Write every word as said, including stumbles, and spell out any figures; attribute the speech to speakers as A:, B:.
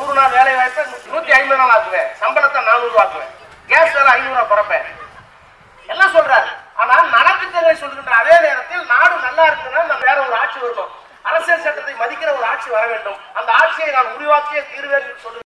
A: நூறு நாள் வேலை வாய்ப்பை நூத்தி ஐம்பது நாள் ஆக்குவேன், சம்பளத்தை நானூறு ஆக்குவேன், கேஸ் வேலை ஐநூறு குறைப்பேன் எல்லாம் சொல்றாரு. ஆனால் நலத்திட்டங்களை சொல்கின்ற அதே நேரத்தில் நாடு நல்லா இருக்குன்னா நம்ம வேற ஒரு ஆட்சி வரணும், அரசியல் சட்டத்தை மதிக்கிற ஒரு ஆட்சி வர வேண்டும், அந்த ஆட்சியை நான் உருவாக்கிய தீர்வேன் சொல்லு.